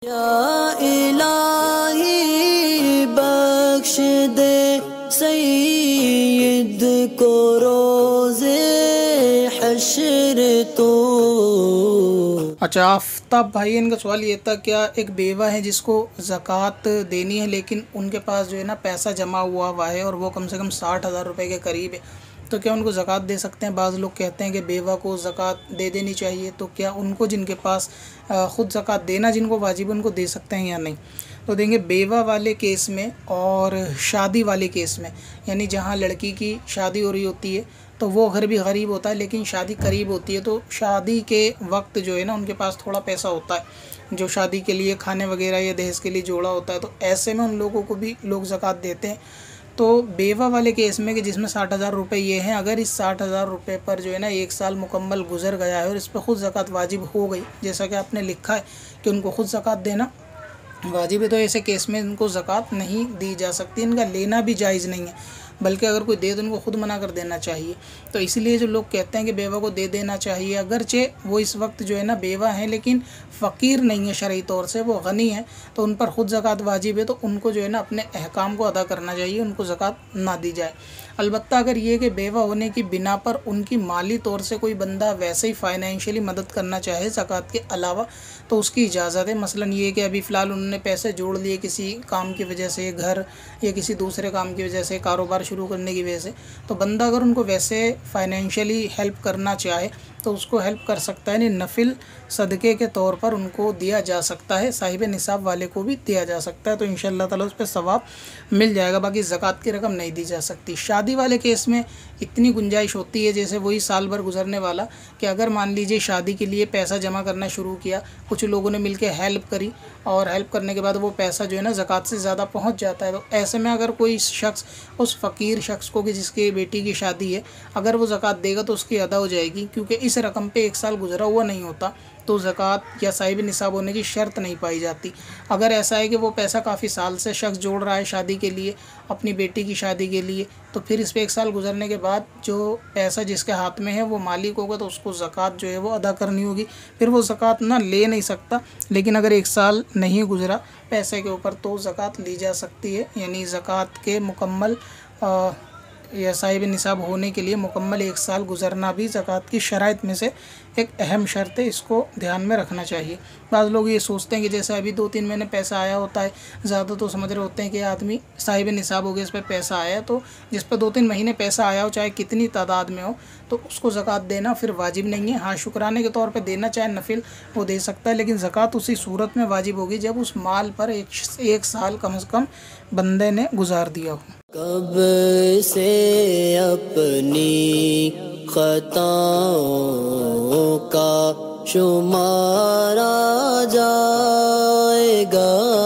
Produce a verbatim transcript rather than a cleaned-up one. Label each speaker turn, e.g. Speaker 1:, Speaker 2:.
Speaker 1: या इलाही बख्श दे सईद को रोज़े हश्र तो।
Speaker 2: अच्छा, आफ्ताब भाई, इनका सवाल ये था, क्या एक बेवा है जिसको ज़कात देनी है लेकिन उनके पास जो है ना पैसा जमा हुआ हुआ है और वो कम से कम साठ हज़ार रुपये के करीब है, तो क्या उनको ज़कात दे सकते हैं? बाज़ लोग कहते हैं कि बेवा को ज़कात दे देनी चाहिए, तो क्या उनको जिनके पास ख़ुद ज़कात देना जिनको वाजिब उनको दे सकते हैं या नहीं? तो देंगे। बेवा वाले केस में और शादी वाले केस में, यानी जहाँ लड़की की शादी हो रही होती है तो वो घर भी गरीब होता है लेकिन शादी करीब होती है, तो शादी के वक्त जो है ना उनके पास थोड़ा पैसा होता है जो शादी के लिए खाने वगैरह या दहेज के लिए जोड़ा होता है, तो ऐसे में उन लोगों को भी लोग ज़कात देते हैं। तो बेवा वाले केस में कि जिसमें साठ हज़ार रुपये ये हैं, अगर इस साठ हज़ार रुपये पर जो है ना एक साल मुकम्मल गुजर गया है और इस पर ख़ुद ज़कात वाजिब हो गई, जैसा कि आपने लिखा है कि उनको ख़ुद ज़कात देना वाजिब है, तो ऐसे केस में इनको ज़कात नहीं दी जा सकती, इनका लेना भी जायज़ नहीं है, बल्कि अगर कोई दे तो उनको खुद मना कर देना चाहिए। तो इसलिए जो लोग कहते हैं कि बेवा को दे देना चाहिए, अगरचे वो इस वक्त जो है ना बेवा हैं लेकिन फ़कीर नहीं है शरई तौर से, वो गनी है, तो उन पर ख़ुद ज़कात वाजिब है, तो उनको जो है ना अपने अहकाम को अदा करना चाहिए, उनको ज़कात ना दी जाए। अलबत्ता अगर ये कि बेवा होने की बिना पर उनकी माली तौर से कोई बंदा वैसे ही फ़ाइनेंशियली मदद करना चाहे ज़कात के अलावा, तो उसकी इजाज़त है। मसलन ये कि अभी फ़िलहाल उन्होंने पैसे जोड़ लिए किसी काम की वजह से, घर या किसी दूसरे काम की वजह से, कारोबार शुरू करने की वजह से, तो बंदा अगर उनको वैसे फ़ाइनेंशियली हेल्प करना चाहे तो उसको हेल्प कर सकता है, नहीं नफिल सदक़े के तौर पर उनको दिया जा सकता है, साहिब निसाब वाले को भी दिया जा सकता है, तो इंशाअल्लाह ताला उस पर सवाब मिल जाएगा। बाकी ज़कात की रकम नहीं दी जा सकती। शादी वाले केस में इतनी गुंजाइश होती है, जैसे वही साल भर गुजरने वाला, कि अगर मान लीजिए शादी के लिए पैसा जमा करना शुरू किया, कुछ लोगों ने मिलकर हेल्प करी और हेल्प करने के बाद वो पैसा जो है ना ज़कात से ज़्यादा पहुंच जाता है, तो ऐसे में अगर कोई शख्स उस फ़कीर शख्स को कि जिसकी बेटी की शादी है, अगर वो ज़कात देगा तो उसकी अदा हो जाएगी, क्योंकि इस रकम पे एक साल गुजरा हुआ नहीं होता, तो ज़कात या साहिब निसाब होने की शर्त नहीं पाई जाती। अगर ऐसा है कि वो पैसा काफ़ी साल से शख्स जोड़ रहा है शादी के लिए, अपनी बेटी की शादी के लिए, तो फिर इस पर एक साल गुजरने के बाद जो पैसा जिसके हाथ में है वो मालिक होगा, तो उसको ज़कात जो है वो अदा करनी होगी। फिर वो ज़कात ना ले नहीं सकता, लेकिन अगर एक साल नहीं गुजरा पैसे के ऊपर तो ज़कात ली जा सकती है। यानी ज़कात के मुकम्मल आ, या साहिब निसाब होने के लिए मुकम्मल एक साल गुजरना भी ज़कात की शराइत में से एक अहम शर्त है, इसको ध्यान में रखना चाहिए। बाज़ लोग ये सोचते हैं कि जैसे अभी दो तीन महीने पैसा आया होता है, ज़्यादा तो समझ रहे होते हैं कि आदमी साहिब निसाब हो गया, इस पर पैसा आया, तो जिस पर दो तीन महीने पैसा आया हो, चाहे कितनी तादाद में हो, तो उसको ज़कात देना फिर वाजिब नहीं है। हाँ, शुक्राने के तौर पर देना चाहे नफिल वो दे सकता है, लेकिन ज़कात उसी सूरत में वाजिब होगी जब उस माल पर एक एक साल कम से कम बंदे ने गुजार दिया हो।
Speaker 1: कब से अपनी खताओं का शुमारा जाएगा।